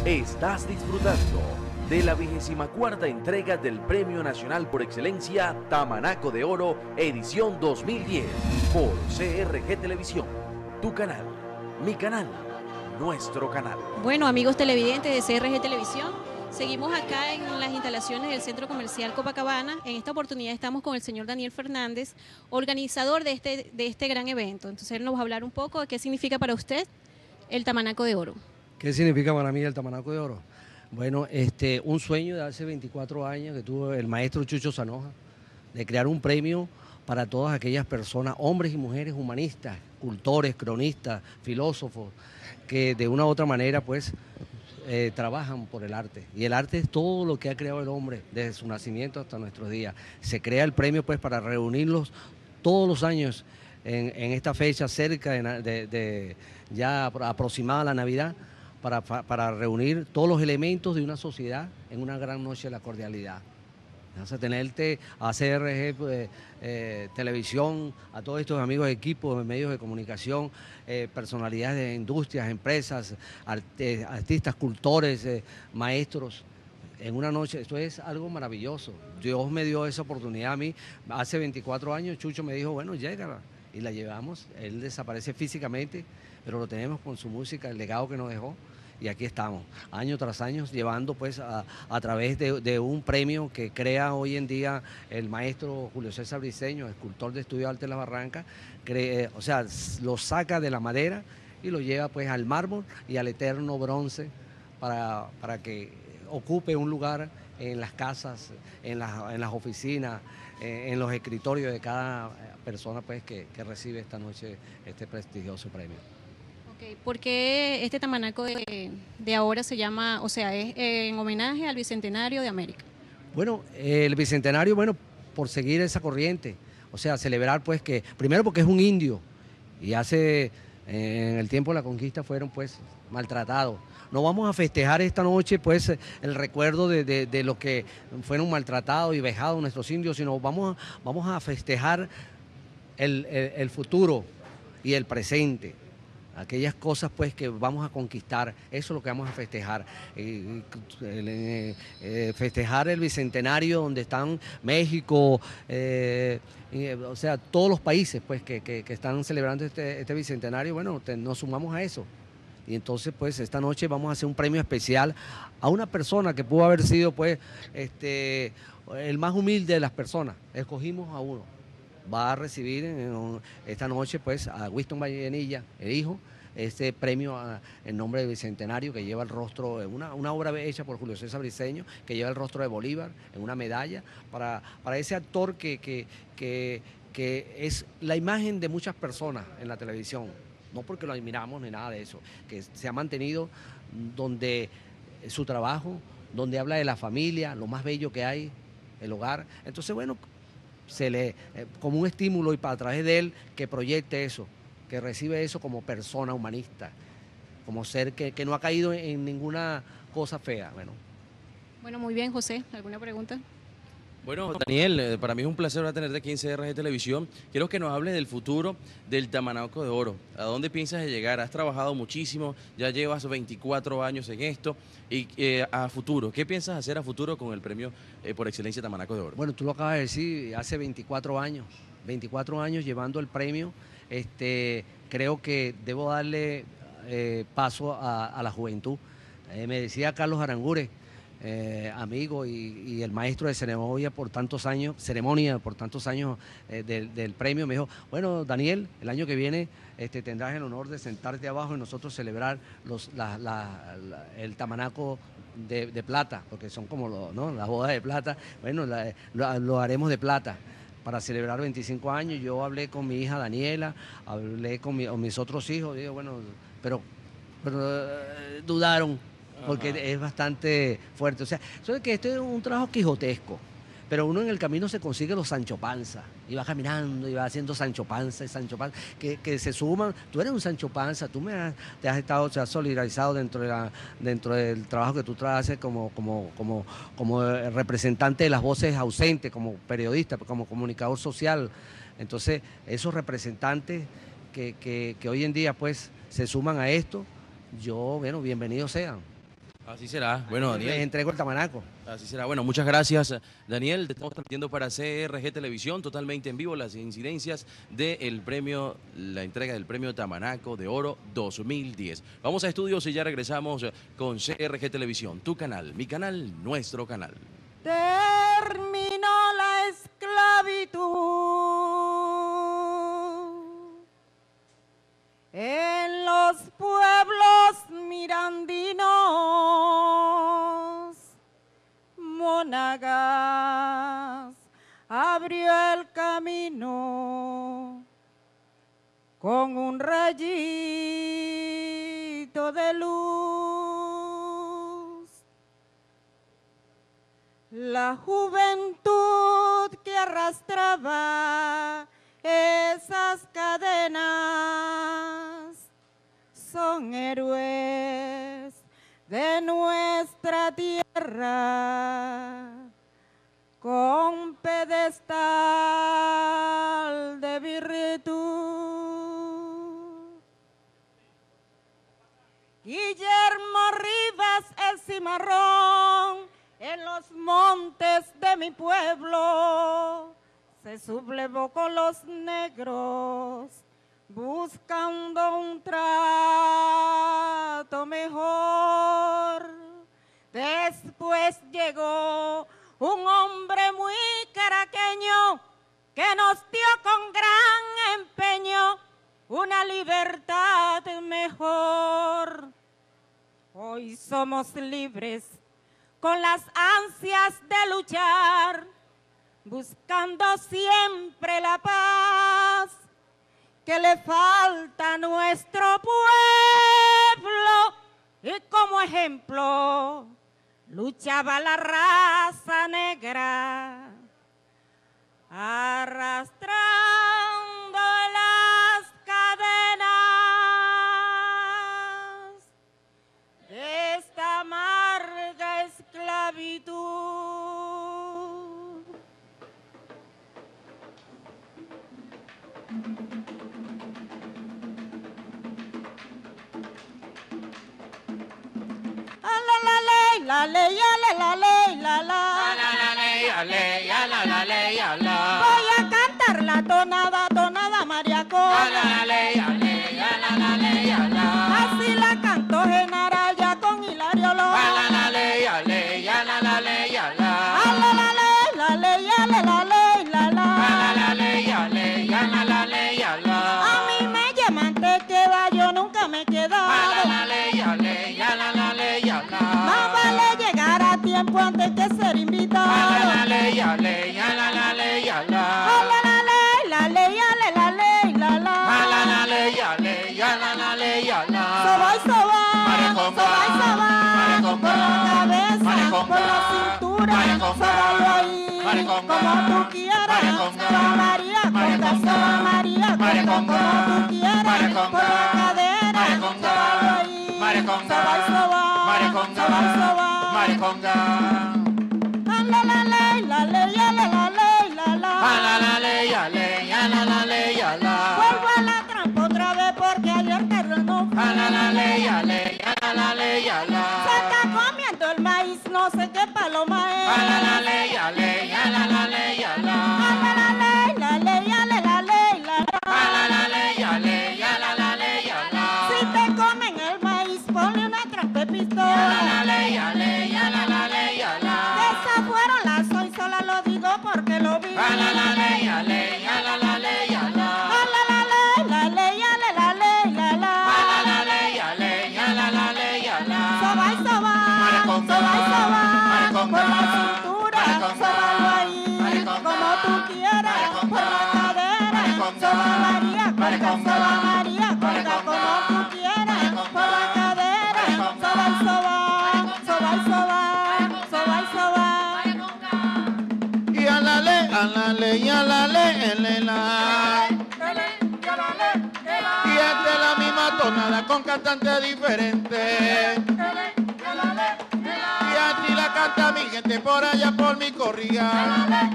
Estás disfrutando de la 24ª entrega del Premio Nacional por Excelencia Tamanaco de Oro, edición 2010, por CRG Televisión. Tu canal, mi canal, nuestro canal. Bueno, amigos televidentes de CRG Televisión, seguimos acá en las instalaciones del Centro Comercial Copacabana. En esta oportunidad estamos con el señor Daniel Fernández, organizador de este gran evento. Entonces él nos va a hablar un poco de qué significa para usted el Tamanaco de Oro. ¿Qué significa para mí el Tamanaco de Oro? Bueno, un sueño de hace 24 años que tuvo el maestro Chucho Zanoja, de crear un premio para todas aquellas personas, hombres y mujeres humanistas, cultores, cronistas, filósofos, que de una u otra manera pues trabajan por el arte. Y el arte es todo lo que ha creado el hombre desde su nacimiento hasta nuestros días. Se crea el premio pues para reunirlos todos los años en esta fecha cerca de ya aproximada a la Navidad, para reunir todos los elementos de una sociedad en una gran noche de la cordialidad. Vamos a tenerte a CRG Televisión, a todos estos amigos de equipos, de medios de comunicación, personalidades de industrias, empresas, artistas, cultores, maestros, en una noche. Esto es algo maravilloso. Dios me dio esa oportunidad a mí. Hace 24 años Chucho me dijo, bueno, llega, y la llevamos. Él desaparece físicamente, pero lo tenemos con su música, el legado que nos dejó. Y aquí estamos, año tras año, llevando pues a través de un premio que crea hoy en día el maestro Julio César Briceño, escultor de Estudio de Arte de la Barranca, o sea, lo saca de la madera y lo lleva pues al mármol y al eterno bronce para que ocupe un lugar en las casas, en las oficinas, en los escritorios de cada persona pues que recibe esta noche este prestigioso premio. ¿Por qué este Tamanaco de ahora se llama, o sea, es en homenaje al Bicentenario de América? Bueno, el Bicentenario, bueno, por seguir esa corriente, o sea, celebrar pues que, primero porque es un indio y en el tiempo de la conquista fueron pues maltratados. No vamos a festejar esta noche pues el recuerdo de lo que fueron maltratados y vejados nuestros indios, sino vamos a festejar el futuro y el presente. Aquellas cosas pues que vamos a conquistar, eso es lo que vamos a festejar. Festejar el Bicentenario donde están México, o sea, todos los países pues que están celebrando este Bicentenario, bueno, nos sumamos a eso. Y entonces pues esta noche vamos a hacer un premio especial a una persona que pudo haber sido pues el más humilde de las personas. Escogimos a uno. Va a recibir esta noche pues a Winston Vallenilla, el hijo, este premio en nombre del Bicentenario, que lleva el rostro, una obra hecha por Julio César Briceño, que lleva el rostro de Bolívar en una medalla, para ese actor que es la imagen de muchas personas en la televisión, no porque lo admiramos ni nada de eso, que se ha mantenido donde su trabajo, donde habla de la familia, lo más bello que hay, el hogar. Entonces, bueno, como un estímulo y a través de él que proyecte eso, que recibe eso como persona humanista, como ser que no ha caído en ninguna cosa fea. Bueno, muy bien, José, ¿alguna pregunta? Bueno, Daniel, para mí es un placer tenerte aquí en CRG Televisión. Quiero que nos hables del futuro del Tamanaco de Oro. ¿A dónde piensas llegar? Has trabajado muchísimo, ya llevas 24 años en esto. Y a futuro, ¿qué piensas hacer a futuro con el premio por excelencia Tamanaco de Oro? Bueno, tú lo acabas de decir, hace 24 años llevando el premio. Creo que debo darle paso a la juventud. Me decía Carlos Aranguren, amigo y el maestro de ceremonia por tantos años del premio, me dijo, bueno, Daniel, el año que viene tendrás el honor de sentarte abajo y nosotros celebrar el Tamanaco de plata, porque son como las bodas de plata. Bueno, lo haremos de plata para celebrar 25 años. Yo hablé con mi hija Daniela, hablé con mis otros hijos, digo, bueno, pero dudaron, porque es bastante fuerte. O sea, eso es que esto es un trabajo quijotesco, pero uno en el camino se consigue los Sancho Panza, y va caminando y va haciendo Sancho Panza y Sancho Panza, que se suman. Tú eres un Sancho Panza, te has solidarizado dentro del trabajo que tú haces como representante de las voces ausentes, como periodista, como comunicador social. Entonces, esos representantes que hoy en día pues se suman a esto, bueno, bienvenidos sean. Así será. Bueno, Les Daniel. entrego el tamanaco. Así será. Bueno, muchas gracias, Daniel. Te estamos transmitiendo para CRG Televisión, totalmente en vivo, las incidencias del premio, la entrega del premio Tamanaco de Oro 2010. Vamos a estudios y ya regresamos con CRG Televisión, tu canal, mi canal, nuestro canal. Terminó la esclavitud en los pueblos mirandinos. Monagas abrió el camino con un rayito de luz. La juventud que arrastraba esas cadenas son héroes de nuestra tierra, con pedestal de virtud. Guillermo Rivas, el cimarrón, en los montes de mi pueblo, se sublevó con los negros, buscando un trato mejor. Después llegó un hombre muy caraqueño que nos dio con gran empeño una libertad mejor. Hoy somos libres con las ansias de luchar, buscando siempre la paz que le falta a nuestro pueblo. Y como ejemplo luchaba la raza negra, arrastrando las cadenas de esta amarga esclavitud. La ley, la ley, la la. Voy a cantar la tonada, tonada mariacona. Así la cantó Genaraya con Hilario López. La ley, la ley, la la. A mí me llaman te queda, yo nunca me he quedado. Más vale llegar a tiempo antes que ser invitado. La ley, la ley, la ley, soba y soba, por la cabeza, por la cintura, sóbalo ahí, como tú quieras. Soba María, conga, soba María, conga, como tú quieras. Por la cadera, sóbalo ahí, soba y soba, vuelvo a la trampa otra vez porque ayer Carlos no fue. Se está comiendo el maíz, no sé qué paloma es. La ley, si te comen el maíz, ponle una trampa de pistola. Esas fueron las hoy, sola lo digo porque lo vi. Soba y soba, por la cintura, sóbalo ahí, como tú quieras, por la cadera, soba María, conga, soba María, conga, como tú quieras, por la cadera, soba y soba, Y a la le, y es de la misma tonada con cantantes diferentes. Y así la canta mi gente por allá por mi corría.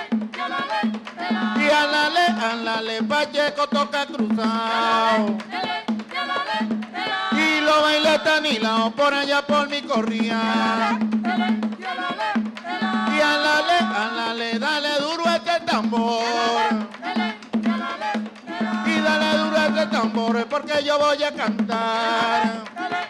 Y a la le, Pacheco toca cruzado. Y lo baila Tanilao por allá por mi corría. Y alale, dale duro a este tambor. Y dale duro a este tambor porque yo voy a cantar.